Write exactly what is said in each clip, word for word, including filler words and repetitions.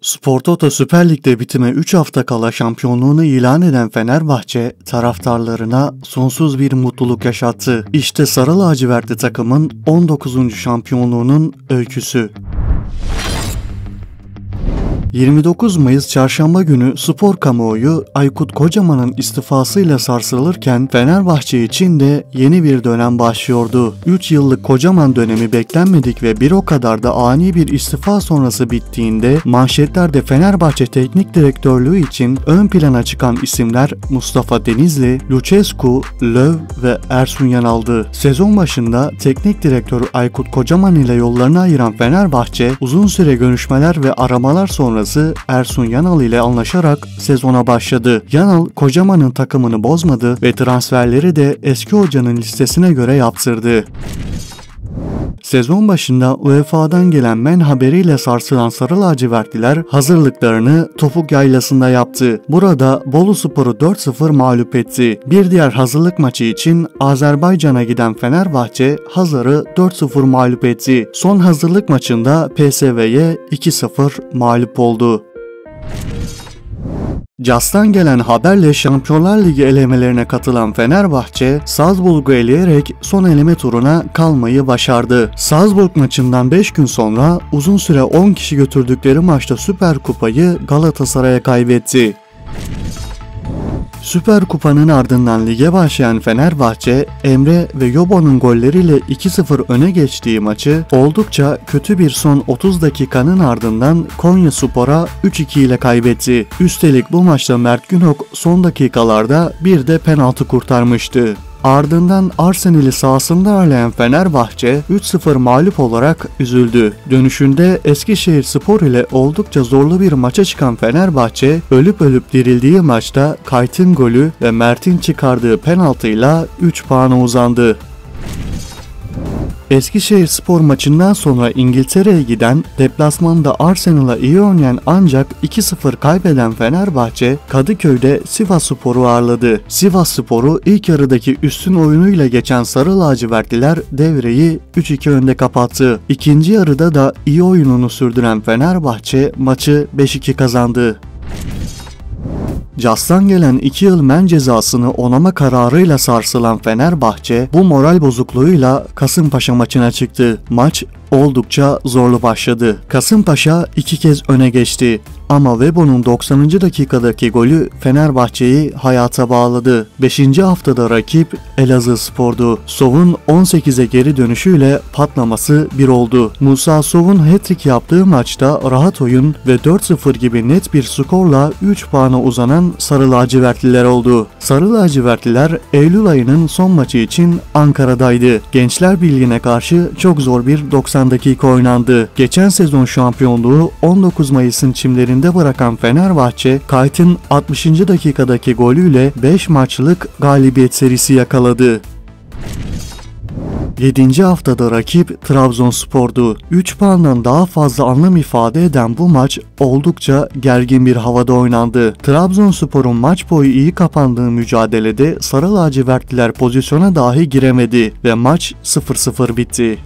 Spor Toto Süper Lig'de bitime üç hafta kala şampiyonluğunu ilan eden Fenerbahçe taraftarlarına sonsuz bir mutluluk yaşattı. İşte Sarı Lacivertli takımın on dokuzuncu şampiyonluğunun öyküsü. yirmi dokuz Mayıs Çarşamba günü spor kamuoyu Aykut Kocaman'ın istifasıyla sarsılırken Fenerbahçe için de yeni bir dönem başlıyordu. üç yıllık Kocaman dönemi beklenmedik ve bir o kadar da ani bir istifa sonrası bittiğinde manşetlerde Fenerbahçe Teknik Direktörlüğü için ön plana çıkan isimler Mustafa Denizli, Lucescu, Löw ve Ersun Yanal'dı. Sezon başında teknik direktör Aykut Kocaman ile yollarını ayıran Fenerbahçe uzun süre görüşmeler ve aramalar sonrası Ersun Yanal ile anlaşarak sezona başladı. Yanal, Kocaman'ın takımını bozmadı ve transferleri de eski hocanın listesine göre yaptırdı. Sezon başında U E F A'dan gelen men haberiyle sarsılan Sarı Lacivertliler hazırlıklarını Topuk Yaylası'nda yaptı. Burada Boluspor'u dört sıfır mağlup etti. Bir diğer hazırlık maçı için Azerbaycan'a giden Fenerbahçe Hazar'ı dört sıfır mağlup etti. Son hazırlık maçında P S V'ye iki sıfır mağlup oldu. C A S'tan gelen haberle Şampiyonlar Ligi elemelerine katılan Fenerbahçe, Salzburg'u eleyerek son eleme turuna kalmayı başardı. Salzburg maçından beş gün sonra uzun süre on kişi götürdükleri maçta Süper Kupayı Galatasaray'a kaybetti. Süper Kupa'nın ardından lige başlayan Fenerbahçe, Emre ve Yobo'nun golleriyle iki sıfır öne geçtiği maçı oldukça kötü bir son otuz dakikanın ardından Konyaspor'a üç iki ile kaybetti. Üstelik bu maçta Mert Günok son dakikalarda bir de penaltı kurtarmıştı. Ardından Arsenal'i sahasında ağırlayan Fenerbahçe üç sıfır mağlup olarak üzüldü. Dönüşünde Eskişehirspor ile oldukça zorlu bir maça çıkan Fenerbahçe, ölüp ölüp dirildiği maçta Kayt'ın golü ve Mert'in çıkardığı penaltıyla üç puana uzandı. Eskişehirspor maçından sonra İngiltere'ye giden, deplasmanda Arsenal'a iyi oynayan ancak iki sıfır kaybeden Fenerbahçe, Kadıköy'de Sivasspor'u ağırladı. Sivasspor'u ilk yarıdaki üstün oyunuyla geçen Sarı Lacivertliler devreyi üç iki önde kapattı. İkinci yarıda da iyi oyununu sürdüren Fenerbahçe maçı beş iki kazandı. C A S'tan gelen iki yıl men cezasını onama kararıyla sarsılan Fenerbahçe bu moral bozukluğuyla Kasımpaşa maçına çıktı. Maç oldukça zorlu başladı. Kasımpaşa iki kez öne geçti. Ama Webo'nun doksanıncı dakikadaki golü Fenerbahçe'yi hayata bağladı. beşinci haftada rakip Elazığspor'du. Sov'un on sekize geri dönüşüyle patlaması bir oldu. Musa Sov'un hat-trick yaptığı maçta rahat oyun ve dört sıfır gibi net bir skorla üç puana uzanan Sarı Lacivertliler oldu. Sarı Lacivertliler Eylül ayının son maçı için Ankara'daydı. Gençler Birliği'ne karşı çok zor bir doksan dakika oynandı. Geçen sezon şampiyonluğu on dokuz Mayıs'ın çimlerinde bırakan Fenerbahçe, Kayt'ın altmışıncı dakikadaki golüyle beş maçlık galibiyet serisi yakaladı. yedinci haftada rakip Trabzonspor'du. üç puandan daha fazla anlam ifade eden bu maç oldukça gergin bir havada oynandı. Trabzonspor'un maç boyu iyi kapandığı mücadelede Sarı Lacivertliler pozisyona dahi giremedi ve maç sıfır sıfır bitti.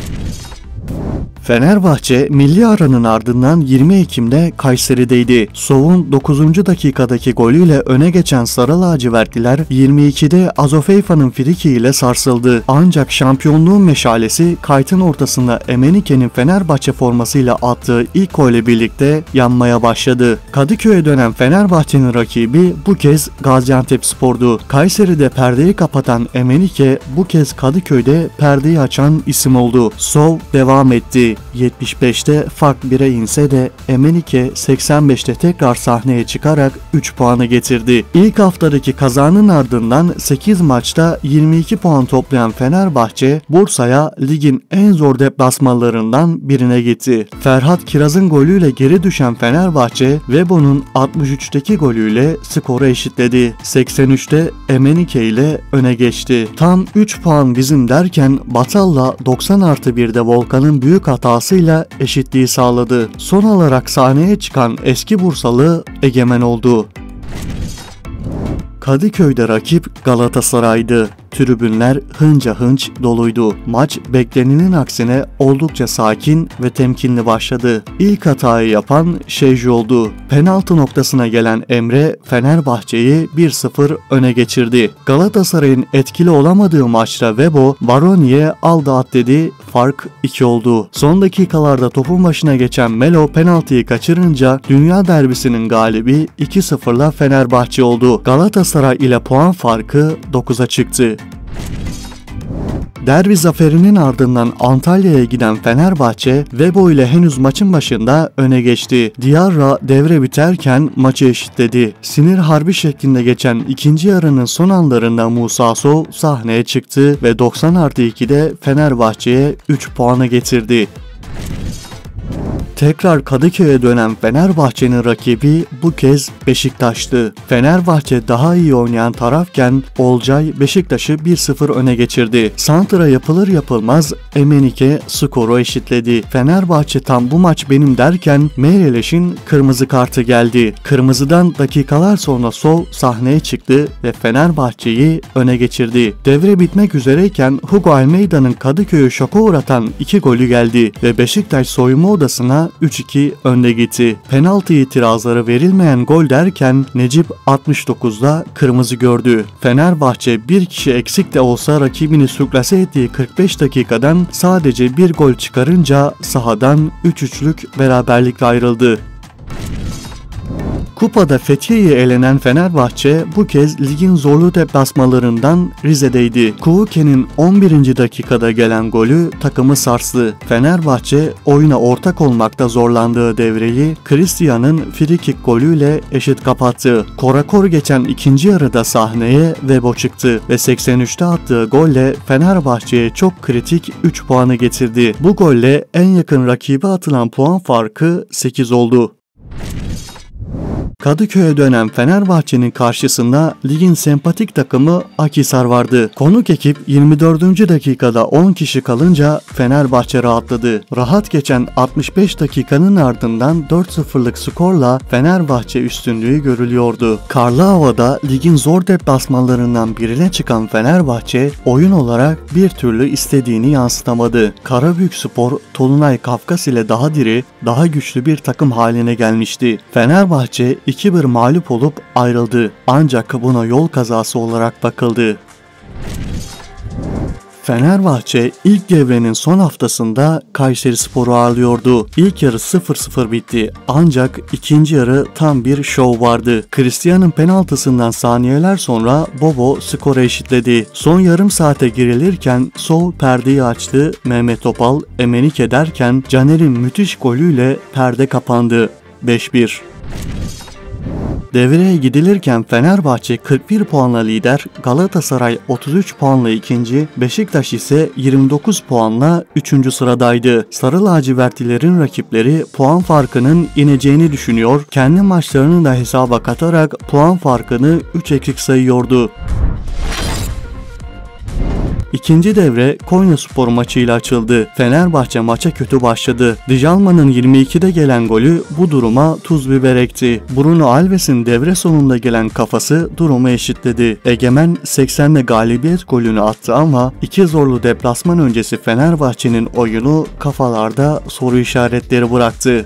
Fenerbahçe milli aranın ardından yirmi Ekim'de Kayseri'deydi. Sov'un dokuzuncu dakikadaki golüyle öne geçen Sarı Lacivertliler yirmi ikide Azofeifa'nın friki ile sarsıldı. Ancak şampiyonluğun meşalesi Kayt'ın ortasında Emenike'nin Fenerbahçe formasıyla attığı ilk golle birlikte yanmaya başladı. Kadıköy'e dönen Fenerbahçe'nin rakibi bu kez Gaziantepspor'du. Kayseri'de perdeyi kapatan Emenike bu kez Kadıköy'de perdeyi açan isim oldu. Sov devam etti. yetmiş beşte fark bire inse de Emenike seksen beşte tekrar sahneye çıkarak üç puanı getirdi. İlk haftadaki kazanın ardından sekiz maçta yirmi iki puan toplayan Fenerbahçe, Bursa'ya ligin en zor deplasmanlarından birine gitti. Ferhat Kiraz'ın golüyle geri düşen Fenerbahçe, Webo'nun altmış üçteki golüyle skoru eşitledi. seksen üçte Emenike ile öne geçti. Tam üç puan bizim derken Batal'la doksan artı birde Volkan'ın büyük hatasıyla eşitliği sağladı. Son olarak sahneye çıkan eski Bursalı egemen oldu. Kadıköy'de rakip Galatasaray'dı. tribünler hınca hınç doluydu. Maç beklenenin aksine oldukça sakin ve temkinli başladı. İlk hatayı yapan Şeji oldu. Penaltı noktasına gelen Emre Fenerbahçe'yi bir sıfır öne geçirdi. Galatasaray'ın etkili olamadığı maçta Vebo Baroni'ye aldı at dedi, fark iki oldu. Son dakikalarda topun başına geçen Melo penaltıyı kaçırınca dünya derbisinin galibi iki sıfırla Fenerbahçe oldu. Galatasaray ile puan farkı dokuza çıktı. Derbi zaferinin ardından Antalya'ya giden Fenerbahçe, Vebo ile henüz maçın başında öne geçti. Diarra devre biterken maçı eşitledi. Sinir harbi şeklinde geçen ikinci yarının son anlarında Musa Sow sahneye çıktı ve doksan artı ikide Fenerbahçe'ye üç puanı getirdi. Tekrar Kadıköy'e dönen Fenerbahçe'nin rakibi bu kez Beşiktaş'tı. Fenerbahçe daha iyi oynayan tarafken Olcay Beşiktaş'ı bir sıfır öne geçirdi. Santra yapılır yapılmaz Emenike skoru eşitledi. Fenerbahçe tam bu maç benim derken Meireles kırmızı kartı geldi. Kırmızıdan dakikalar sonra Sow sahneye çıktı ve Fenerbahçe'yi öne geçirdi. Devre bitmek üzereyken Hugo Almeida'nın Kadıköy'ü şoka uğratan iki golü geldi ve Beşiktaş soyunma odasına üç iki önde gitti. Penaltı itirazları verilmeyen gol derken Necip altmış dokuzda kırmızı gördü. Fenerbahçe bir kişi eksik de olsa rakibini sürklase ettiği kırk beş dakikadan sadece bir gol çıkarınca sahadan üç üçlük beraberlikle ayrıldı. Kupada Fethiye'ye elenen Fenerbahçe bu kez ligin zorlu deplasmalarından Rize'deydi. Kuvuke'nin on birinci dakikada gelen golü takımı sarstı. Fenerbahçe oyuna ortak olmakta zorlandığı devreyi Christian'ın frikik golüyle eşit kapattı. Korakor geçen ikinci yarıda sahneye Vebo çıktı ve seksen üçte attığı golle Fenerbahçe'ye çok kritik üç puanı getirdi. Bu golle en yakın rakibe atılan puan farkı sekiz oldu. Kadıköy'e dönen Fenerbahçe'nin karşısında ligin sempatik takımı Akhisar vardı. Konuk ekip yirmi dördüncü dakikada on kişi kalınca Fenerbahçe rahatladı. Rahat geçen altmış beş dakikanın ardından dört sıfırlık skorla Fenerbahçe üstünlüğü görülüyordu. Karlı havada ligin zor deplasmanlarından birine çıkan Fenerbahçe oyun olarak bir türlü istediğini yansıtamadı. Karabükspor, Tolunay Kafkas ile daha diri, daha güçlü bir takım haline gelmişti. Fenerbahçe iki bir mağlup olup ayrıldı. Ancak buna yol kazası olarak bakıldı. Fenerbahçe ilk devrenin son haftasında Kayserispor'u ağırlıyordu. İlk yarı sıfır sıfır bitti. Ancak ikinci yarı tam bir şov vardı. Christian'ın penaltısından saniyeler sonra Bobo skoru eşitledi. Son yarım saate girilirken Sow perdeyi açtı. Mehmet Topal Emenike derken Caner'in müthiş golüyle perde kapandı. beş bir. Devreye gidilirken Fenerbahçe kırk bir puanla lider, Galatasaray otuz üç puanla ikinci, Beşiktaş ise yirmi dokuz puanla üçüncü sıradaydı. Sarı lacivertlilerin rakipleri puan farkının ineceğini düşünüyor, kendi maçlarını da hesaba katarak puan farkını üç eksik sayıyordu. İkinci devre Konyaspor maçıyla açıldı. Fenerbahçe maça kötü başladı. Djalma'nın yirmi ikide gelen golü bu duruma tuz biber ekti. Bruno Alves'in devre sonunda gelen kafası durumu eşitledi. Egemen seksende galibiyet golünü attı ama iki zorlu deplasman öncesi Fenerbahçe'nin oyunu kafalarda soru işaretleri bıraktı.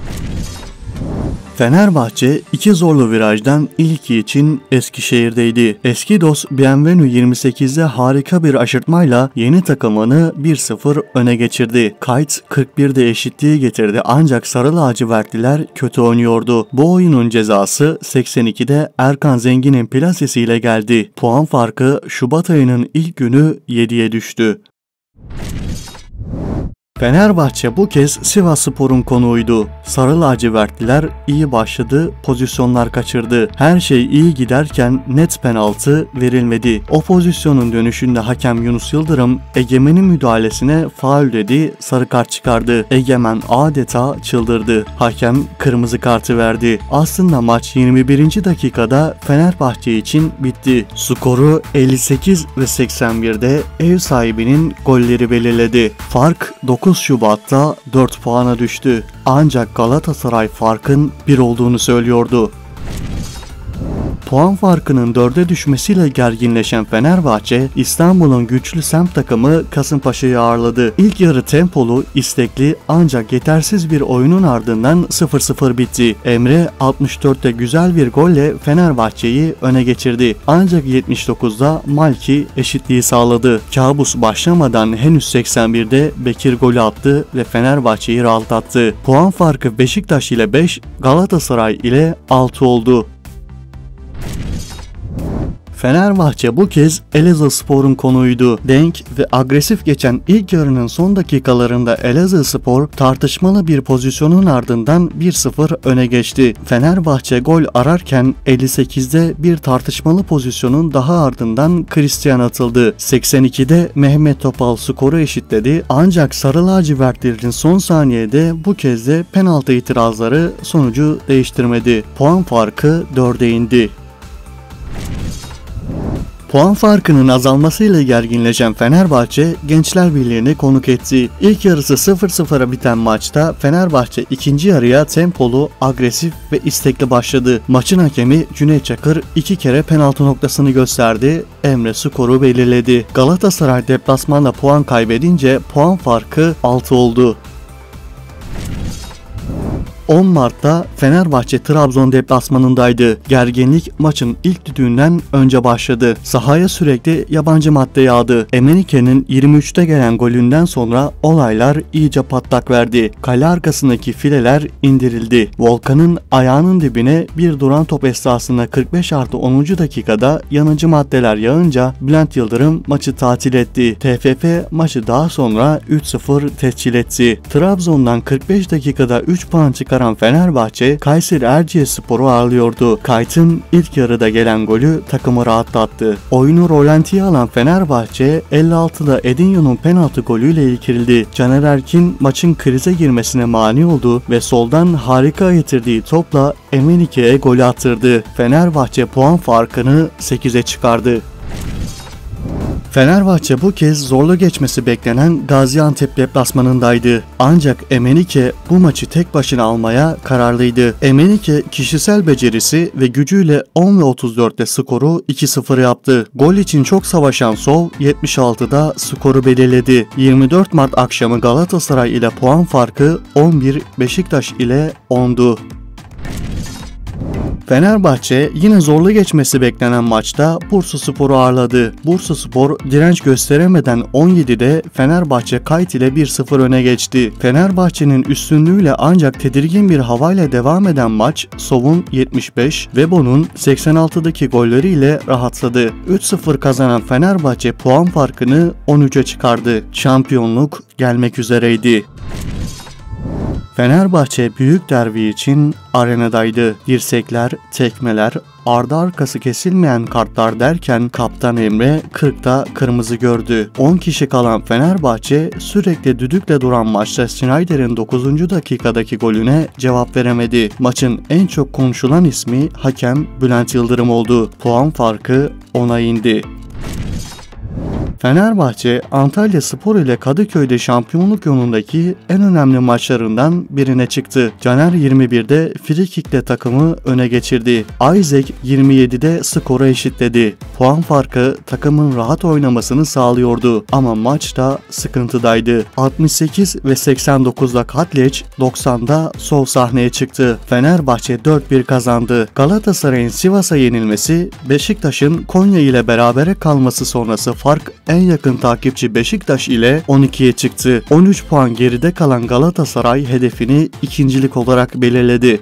Fenerbahçe iki zorlu virajdan ilki için Eskişehir'deydi. Eski dost Bienvenu yirmi sekizde harika bir aşırtmayla yeni takımını bir sıfır öne geçirdi. Kayt kırk birde eşitliği getirdi ancak Sarı lacivertliler kötü oynuyordu. Bu oyunun cezası seksen ikide Erkan Zengin'in plasesiyle geldi. Puan farkı Şubat ayının ilk günü yediye düştü. Fenerbahçe bu kez Sivasspor'un konuğuydu. Sarı lacivertliler iyi başladı, pozisyonlar kaçırdı. Her şey iyi giderken net penaltı verilmedi. O pozisyonun dönüşünde hakem Yunus Yıldırım Egemen'in müdahalesine faul dedi, sarı kart çıkardı. Egemen adeta çıldırdı. Hakem kırmızı kartı verdi. Aslında maç yirmi birinci dakikada Fenerbahçe için bitti. Skoru elli sekiz ve seksen birde ev sahibinin golleri belirledi. Fark dokuz Şubat'ta dört puana düştü. Ancak Galatasaray farkın bir olduğunu söylüyordu. Puan farkının dörde düşmesiyle gerginleşen Fenerbahçe, İstanbul'un güçlü semt takımı Kasımpaşa'yı ağırladı. İlk yarı tempolu, istekli ancak yetersiz bir oyunun ardından sıfır sıfır bitti. Emre altmış dörtte güzel bir golle Fenerbahçe'yi öne geçirdi. Ancak yetmiş dokuzda Malki eşitliği sağladı. Kabus başlamadan henüz seksen birde Bekir golü attı ve Fenerbahçe'yi rahatlattı. Puan farkı Beşiktaş ile beş, Galatasaray ile altı oldu. Fenerbahçe bu kez Elazığspor'un konuğuydu. Denk ve agresif geçen ilk yarının son dakikalarında Elazığspor tartışmalı bir pozisyonun ardından bir sıfır öne geçti. Fenerbahçe gol ararken elli sekizde bir tartışmalı pozisyonun daha ardından Christian atıldı. seksen ikide Mehmet Topal skoru eşitledi ancak Sarı lacivertlilerin son saniyede bu kez de penaltı itirazları sonucu değiştirmedi. Puan farkı dörde indi. Puan farkının azalmasıyla gerginleşen Fenerbahçe, Gençler Birliği'ni konuk etti. İlk yarısı sıfır sıfıra biten maçta Fenerbahçe ikinci yarıya tempolu, agresif ve istekli başladı. Maçın hakemi Cüneyt Çakır iki kere penaltı noktasını gösterdi. Emre skoru belirledi. Galatasaray deplasmanda puan kaybedince puan farkı altı oldu. on Mart'ta Fenerbahçe Trabzon deplasmanındaydı. Gerginlik maçın ilk düdüğünden önce başladı. Sahaya sürekli yabancı madde yağdı. Emenike'nin yirmi üçte gelen golünden sonra olaylar iyice patlak verdi. Kale arkasındaki fileler indirildi. Volkan'ın ayağının dibine bir duran top esnasında kırk beş artı onuncu dakikada yanıcı maddeler yağınca Bülent Yıldırım maçı tatil etti. T F F maçı daha sonra üç sıfır tescil etti. Trabzon'dan kırk beş dakikada üç puan çıkaran Fenerbahçe, Kayseri Erciyesspor'u ağırlıyordu. Kayt'ın ilk yarıda gelen golü takımı rahatlattı. Oyunu rolantiye alan Fenerbahçe, elli altıda Edinho'nun penaltı golüyle ilkirildi. Caner Erkin maçın krize girmesine mani oldu ve soldan harika getirdiği topla Emenike'ye golü attırdı. Fenerbahçe puan farkını sekize çıkardı. Fenerbahçe bu kez zorlu geçmesi beklenen Gaziantep deplasmanındaydı. Ancak Emenike bu maçı tek başına almaya kararlıydı. Emenike kişisel becerisi ve gücüyle on ve otuz dörtte skoru iki sıfır yaptı. Gol için çok savaşan Sov yetmiş altıda skoru belirledi. yirmi dört Mart akşamı Galatasaray ile puan farkı on bir, Beşiktaş ile ondu. Fenerbahçe yine zorlu geçmesi beklenen maçta Bursaspor'u ağırladı. Bursaspor direnç gösteremeden on yedide Fenerbahçe Kayt ile bir sıfır öne geçti. Fenerbahçe'nin üstünlüğüyle ancak tedirgin bir havayla devam eden maç Sov'un yetmiş beş, Vebo'nun seksen altıdaki golleriyle rahatladı. üç sıfır kazanan Fenerbahçe puan farkını on üçe çıkardı. Şampiyonluk gelmek üzereydi. Fenerbahçe büyük derbi için arenadaydı. Dirsekler, tekmeler, ardı arkası kesilmeyen kartlar derken Kaptan Emre kırkta kırmızı gördü. on kişi kalan Fenerbahçe sürekli düdükle duran maçta Snyder'in dokuzuncu dakikadaki golüne cevap veremedi. Maçın en çok konuşulan ismi hakem Bülent Yıldırım oldu. Puan farkı ona indi. Fenerbahçe, Antalyaspor ile Kadıköy'de şampiyonluk yolundaki en önemli maçlarından birine çıktı. Caner yirmi birde frikikle takımı öne geçirdi. Isaac yirmi yedide skoru eşitledi. Puan farkı takımın rahat oynamasını sağlıyordu ama maçta sıkıntıdaydı. altmış sekiz ve seksen dokuzda Katleç, doksanda sol sahneye çıktı. Fenerbahçe dört bir kazandı. Galatasaray'ın Sivas'a yenilmesi, Beşiktaş'ın Konya ile berabere kalması sonrası fark en yakın takipçi Beşiktaş ile on ikiye çıktı. on üç puan geride kalan Galatasaray hedefini ikincilik olarak belirledi.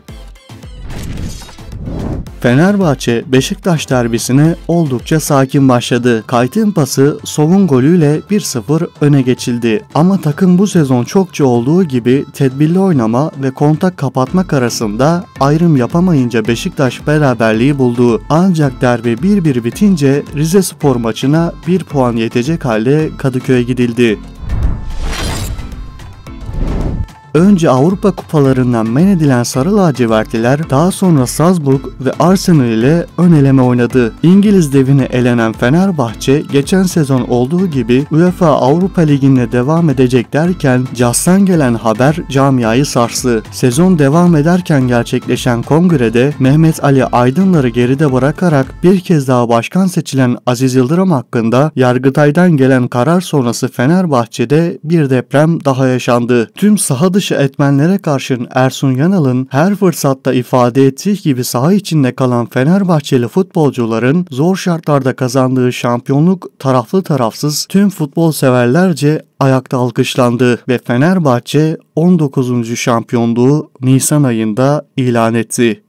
Fenerbahçe Beşiktaş derbisine oldukça sakin başladı. Kayt'ın pası Sov'un golüyle bir sıfır öne geçildi. Ama takım bu sezon çokça olduğu gibi tedbirli oynama ve kontak kapatmak arasında ayrım yapamayınca Beşiktaş beraberliği buldu. Ancak derbi bir bir bitince Rizespor maçına bir puan yetecek halde Kadıköy'e gidildi. Önce Avrupa kupalarından men edilen Sarı lacivertliler daha sonra Salzburg ve Arsenal ile ön eleme oynadı. İngiliz devine elenen Fenerbahçe geçen sezon olduğu gibi UEFA Avrupa Ligi'nde devam edecek derken C A S'tan gelen haber camiayı sarstı. Sezon devam ederken gerçekleşen kongrede Mehmet Ali Aydınlar'ı geride bırakarak bir kez daha başkan seçilen Aziz Yıldırım hakkında Yargıtay'dan gelen karar sonrası Fenerbahçe'de bir deprem daha yaşandı. Tüm saha dışı etmenlere karşın Ersun Yanal'ın her fırsatta ifade ettiği gibi saha içinde kalan Fenerbahçeli futbolcuların zor şartlarda kazandığı şampiyonluk taraflı tarafsız tüm futbol severlerce ayakta alkışlandı ve Fenerbahçe on dokuzuncu şampiyonluğu Nisan ayında ilan etti.